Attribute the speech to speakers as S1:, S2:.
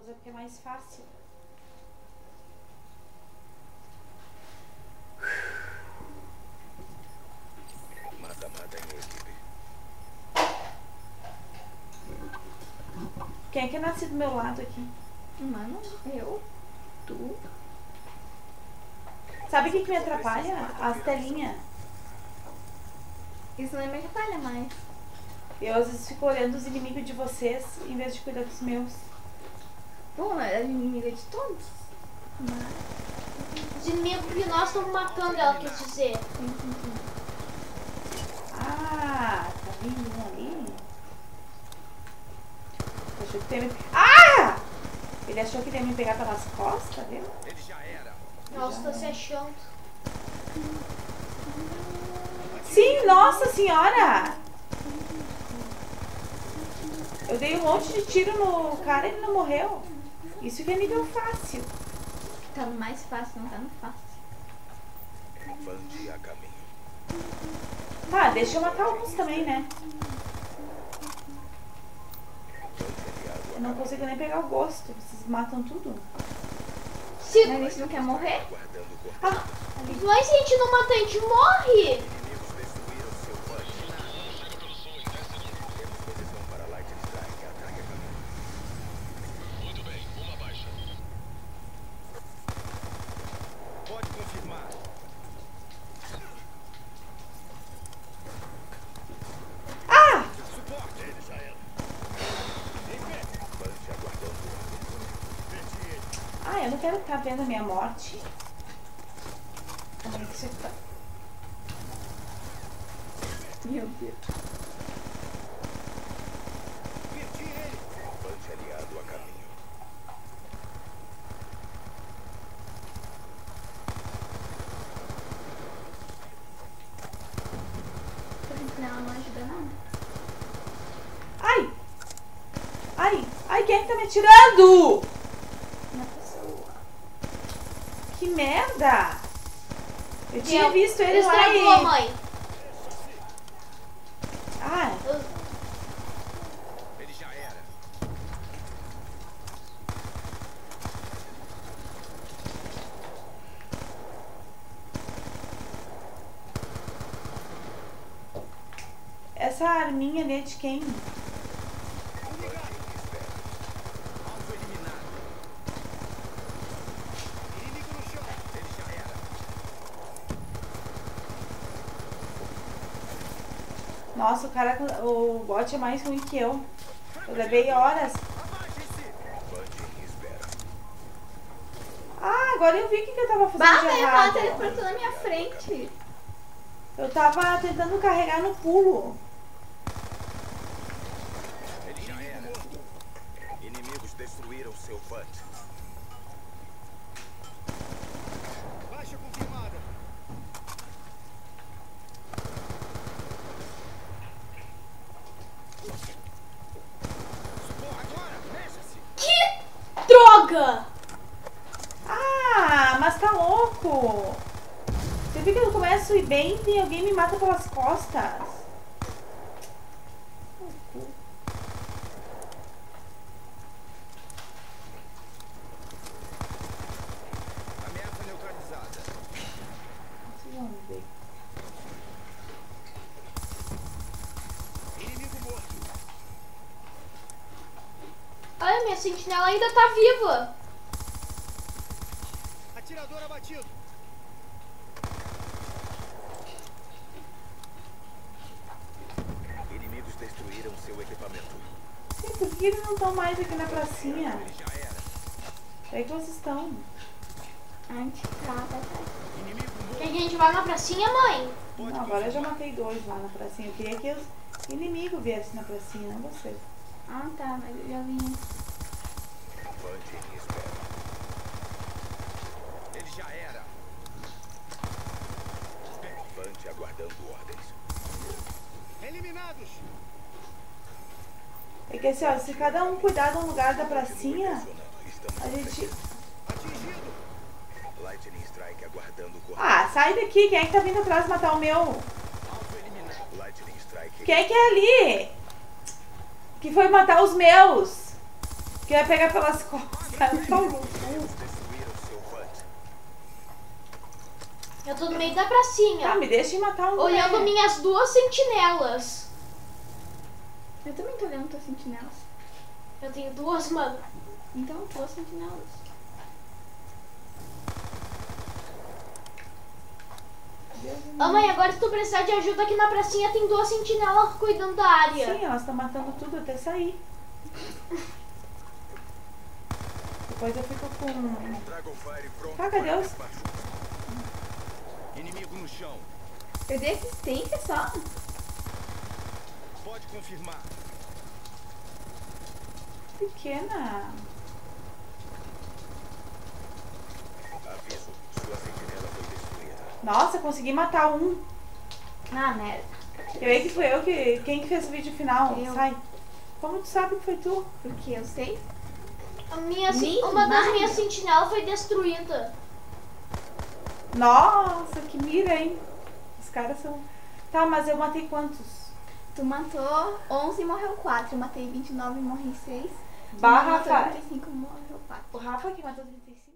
S1: usa porque é mais fácil.
S2: Mata em equipe.
S1: Quem é que nasce do meu lado aqui?
S3: Mano, eu? Tu?
S1: Sabe o que me atrapalha? As telinhas.
S3: Isso não me atrapalha mais.
S1: Eu às vezes fico olhando os inimigos de vocês em vez de cuidar dos meus.
S3: Bom, ela é inimiga de todos. Mas...
S4: Os inimigos que nós estamos matando, ela quis dizer.
S1: Ah, tá vindo um ali? Achou que ia me... Ah! Ele achou que ia me pegar pelas costas, viu?
S2: Ele já era.
S4: Nossa, tô se achando.
S1: Sim, nossa senhora! Eu dei um monte de tiro no cara e ele não morreu. Isso que é nível fácil.
S3: Tá no mais fácil, não tá no fácil.
S2: Vande a caminho.
S1: Tá, deixa eu matar alguns também, né? Eu não consigo nem pegar o gosto. Vocês matam tudo.
S4: Se...
S3: Mas a gente não quer morrer?
S2: Guardando o corpo.
S1: Ah,
S4: Mas se a gente não matar, a gente morre.
S2: Inimigos destruíram seu vande. Temos posição para Lightning Strike. Ataque a caminho. Muito bem, uma baixa. Pode confirmar.
S1: ah!
S2: Suporte. Ele já era. Vande aguardando ordens.
S1: Ah, eu não quero ficar vendo a minha morte. Como é que você tá?
S3: Meu Deus.
S2: Perdi ele. Vande aliado a caminho.
S3: Ela não ajuda nada.
S1: Ai! Ai, quem é que tá me atirando?
S3: Uma pessoa.
S1: Que merda! Eu tinha visto ele
S4: Ele
S1: lá
S4: estragou a
S1: e...
S4: mãe.
S1: Ah,
S2: Ele já era.
S1: essa arminha ali é de quem?
S2: Alvo eliminado. Inimigo no chão. Ele já era.
S1: Nossa, o cara, o bot é mais ruim que eu. Eu levei horas.
S2: Abaixem-se. Vande espera.
S1: Ah, agora eu vi o que eu tava fazendo
S3: Bah,
S1: de
S3: ele
S1: errado.
S3: teleportou na minha frente.
S1: Eu tava tentando carregar no pulo.
S2: Ele já era. Inimigos destruíram seu vande. Baixa confirmada. Agora, mexa-se.
S4: Que droga!
S1: Ah, mas tá louco. Você viu que eu começo a ir bem e alguém me mata pelas costas.
S2: Ameaça neutralizada.
S1: Vocês vão ver.
S2: Inimigo morto.
S4: Olha, minha sentinela ainda tá viva.
S2: Atirador abatido. Inimigos destruíram seu equipamento.
S1: Sim, por que eles não estão mais aqui na pracinha?
S2: Ele já era.
S1: É que vocês estão.
S3: Anticada, tá?
S2: Inimigo morto.
S4: Quer que a gente vá na pracinha, mãe?
S1: Não, agora eu já matei 2 lá na pracinha. Eu queria que os inimigos viessem na pracinha, não vocês.
S3: Ah, tá, mas eu já vim.
S2: Vande em espera. Ele já era. Vande aguardando ordens. Eliminados.
S1: É que assim, ó, se cada um cuidar de um lugar da pracinha,
S2: Estamos
S1: a gente...
S2: atingido. Lightning Strike aguardando o corpo.
S1: Ah, sai daqui. Quem é que tá vindo atrás matar o meu?
S2: Alvo eliminado. Lightning Strike.
S1: Quem é que é ali? Que foi matar os meus? Que vai pegar pelas costas. Tão louco.
S2: Destruíram seu HUD.
S4: Eu tô no meio da pracinha.
S1: Tá, me deixa de matar um.
S4: Olhando
S1: né?
S4: minhas 2 sentinelas.
S3: Eu também tô olhando tuas sentinelas.
S4: Eu tenho 2, mano.
S3: Então, tuas sentinelas.
S4: Ô mãe, agora se tu precisar de ajuda aqui na pracinha, tem 2 sentinelas cuidando da área.
S1: Sim, elas estão matando tudo até sair. Depois eu fico com.
S2: Dragonfire pronto.
S1: Ah, cadê
S2: para
S1: os-
S2: despacho. Inimigo no chão.
S3: Eu dei assistência só.
S2: Pode confirmar.
S1: Pequena.
S2: Aviso. Sua sentinela foi destruída.
S1: Nossa, consegui matar um.
S3: Ah, merda.
S1: Eu aí que fui eu que. Quem que fez o vídeo final?
S3: Eu.
S1: Sai. Como tu sabe que foi tu?
S3: Porque eu sei.
S4: Uma das minhas sentinelas foi destruída.
S1: Nossa, que mira, hein? Os caras são. Tá, mas eu matei quantos?
S3: Tu matou 11 e morreu 4. Eu matei 29 e morri 6.
S1: Barra
S3: matou
S1: Rafa.
S3: 35 e morreu 4.
S1: O Rafa que matou 35.